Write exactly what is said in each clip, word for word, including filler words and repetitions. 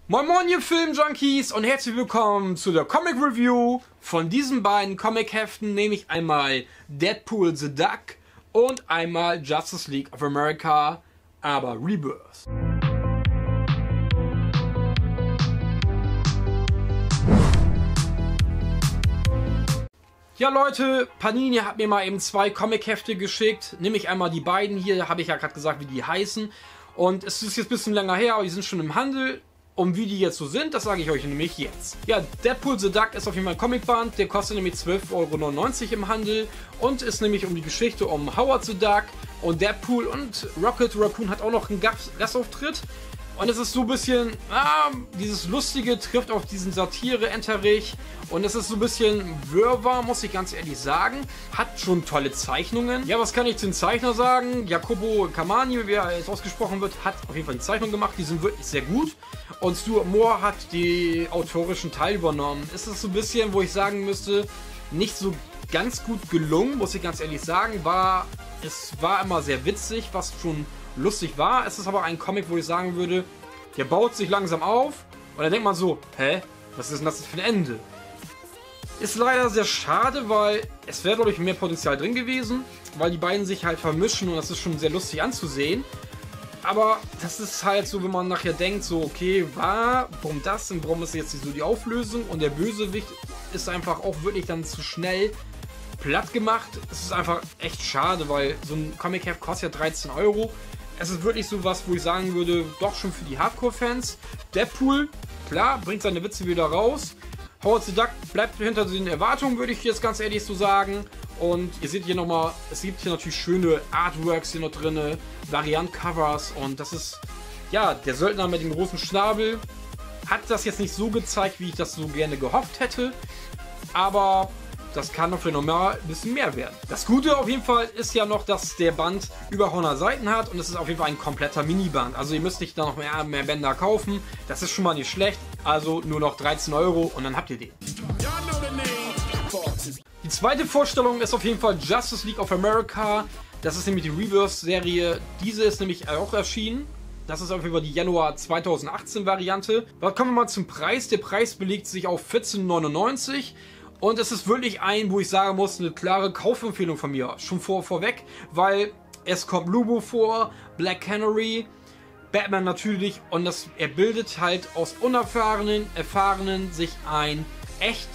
Moin Moin ihr Film-Junkies und herzlich willkommen zu der Comic Review von diesen beiden Comic-Heften, nämlich einmal Deadpool the Duck und einmal Justice League of America, aber Rebirth. Ja Leute, Panini hat mir mal eben zwei Comic-Hefte geschickt, nämlich einmal die beiden hier, habe ich ja gerade gesagt, wie die heißen. Und es ist jetzt ein bisschen länger her, aber die sind schon im Handel. Und wie die jetzt so sind, das sage ich euch nämlich jetzt. Ja, Deadpool the Duck ist auf jeden Fall ein Comicband, der kostet nämlich zwölf Euro neunundneunzig im Handel und ist nämlich um die Geschichte um Howard the Duck und Deadpool und Rocket Raccoon hat auch noch einen Gastauftritt. Und es ist so ein bisschen, ah, dieses Lustige trifft auf diesen Satire-Enterich und es ist so ein bisschen Wirrwarr, muss ich ganz ehrlich sagen. Hat schon tolle Zeichnungen. Ja, was kann ich zu den Zeichner sagen? Jacopo Camani, wie er jetzt ausgesprochen wird, hat auf jeden Fall die Zeichnung gemacht. Die sind wirklich sehr gut. Und Stuart Moore hat die autorischen Teil übernommen. Es ist so ein bisschen, wo ich sagen müsste, nicht so ganz gut gelungen, muss ich ganz ehrlich sagen. War, es war immer sehr witzig, was schon lustig war. Es ist aber ein Comic, wo ich sagen würde, der baut sich langsam auf und dann denkt man so, hä, was ist denn das für ein Ende? Ist leider sehr schade, weil es wäre, glaube ich, mehr Potenzial drin gewesen, weil die beiden sich halt vermischen und das ist schon sehr lustig anzusehen. Aber das ist halt so, wenn man nachher denkt, so, okay, war, warum das und warum ist jetzt so die Auflösung und der Bösewicht ist einfach auch wirklich dann zu schnell platt gemacht. Es ist einfach echt schade, weil so ein Comic-Heft kostet ja dreizehn Euro. Es ist wirklich so was, wo ich sagen würde, doch schon für die Hardcore-Fans. Deadpool, klar, bringt seine Witze wieder raus. Howard the Duck bleibt hinter den Erwartungen, würde ich jetzt ganz ehrlich so sagen. Und ihr seht hier nochmal, es gibt hier natürlich schöne Artworks hier noch drin, Variant-Covers und das ist, ja, der Söldner mit dem großen Schnabel hat das jetzt nicht so gezeigt, wie ich das so gerne gehofft hätte. Aber das kann doch für normal ein bisschen mehr werden. Das Gute auf jeden Fall ist ja noch, dass der Band über hundert Seiten hat und es ist auf jeden Fall ein kompletter Miniband. Also ihr müsst nicht da noch mehr, mehr Bänder kaufen. Das ist schon mal nicht schlecht. Also nur noch dreizehn Euro und dann habt ihr den. Die zweite Vorstellung ist auf jeden Fall Justice League of America. Das ist nämlich die Rebirth-Serie. Diese ist nämlich auch erschienen. Das ist auf jeden Fall die Januar zweitausendachtzehn Variante. Da kommen wir mal zum Preis. Der Preis belegt sich auf vierzehn neunundneunzig. Und es ist wirklich ein, wo ich sagen muss, eine klare Kaufempfehlung von mir. Schon vor, vorweg, weil es kommt Lobo vor, Black Canary, Batman natürlich. Und das, er bildet halt aus Unerfahrenen, Erfahrenen sich ein echt,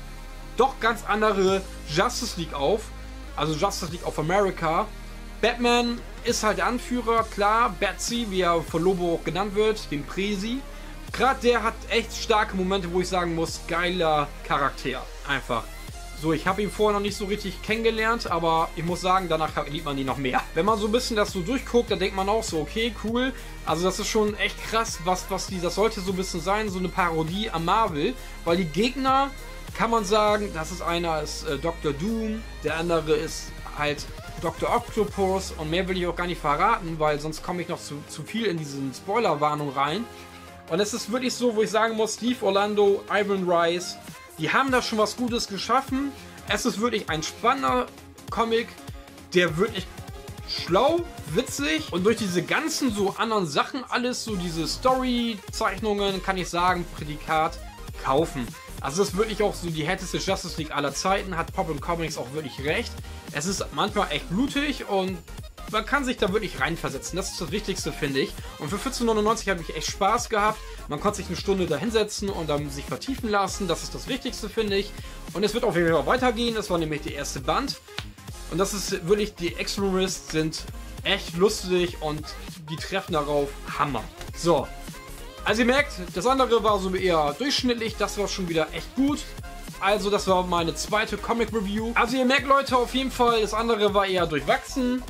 doch ganz andere Justice League auf. Also Justice League of America. Batman ist halt der Anführer, klar. Batsy, wie er von Lobo auch genannt wird, dem Presi. Gerade der hat echt starke Momente, wo ich sagen muss, geiler Charakter. Einfach. So, ich habe ihn vorher noch nicht so richtig kennengelernt, aber ich muss sagen, danach liebt man ihn noch mehr. Wenn man so ein bisschen das so durchguckt, dann denkt man auch so, okay, cool. Also das ist schon echt krass, was, was die, das sollte so ein bisschen sein, so eine Parodie am Marvel. Weil die Gegner, kann man sagen, das ist einer ist äh, Doktor Doom, der andere ist halt Doktor Octopus und mehr will ich auch gar nicht verraten, weil sonst komme ich noch zu, zu viel in diese Spoilerwarnung rein. Und es ist wirklich so, wo ich sagen muss, Steve Orlando, Ivan Rice, die haben da schon was Gutes geschaffen. Es ist wirklich ein spannender Comic, der wirklich schlau, witzig und durch diese ganzen so anderen Sachen, alles so diese Story-Zeichnungen, kann ich sagen, Prädikat kaufen. Also es ist wirklich auch so die härteste Justice League aller Zeiten, hat Pop und Comics auch wirklich recht. Es ist manchmal echt blutig und man kann sich da wirklich reinversetzen. Das ist das Wichtigste, finde ich. Und für vierzehn neunundneunzig habe ich echt Spaß gehabt. Man konnte sich eine Stunde da hinsetzen und dann sich vertiefen lassen. Das ist das Wichtigste, finde ich. Und es wird auf jeden Fall weitergehen. Das war nämlich der erste Band. Und das ist wirklich, die Explorists sind echt lustig und die treffen darauf Hammer. So. Also ihr merkt, das andere war so eher durchschnittlich. Das war schon wieder echt gut. Also das war meine zweite Comic-Review. Also ihr merkt, Leute, auf jeden Fall, das andere war eher durchwachsen.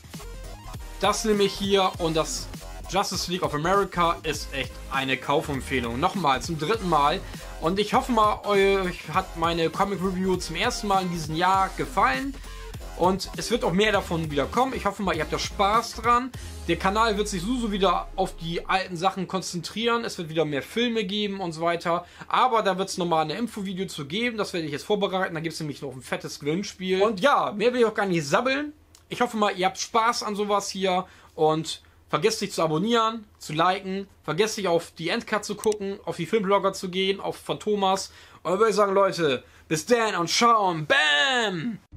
Das nämlich hier und das Justice League of America ist echt eine Kaufempfehlung. Nochmal, zum dritten Mal. Und ich hoffe mal, euch hat meine Comic Review zum ersten Mal in diesem Jahr gefallen. Und es wird auch mehr davon wieder kommen. Ich hoffe mal, ihr habt da Spaß dran. Der Kanal wird sich so wieder auf die alten Sachen konzentrieren. Es wird wieder mehr Filme geben und so weiter. Aber da wird es nochmal eine Infovideo zu geben. Das werde ich jetzt vorbereiten. Da gibt es nämlich noch ein fettes Gewinnspiel. Und ja, mehr will ich auch gar nicht sabbeln. Ich hoffe mal, ihr habt Spaß an sowas hier und Vergesst nicht zu abonnieren, zu liken. Vergesst nicht auf die Endcut zu gucken, auf die Filmblogger zu gehen, auf von Thomas. Und dann würde ich sagen, Leute, bis dann und ciao und bam!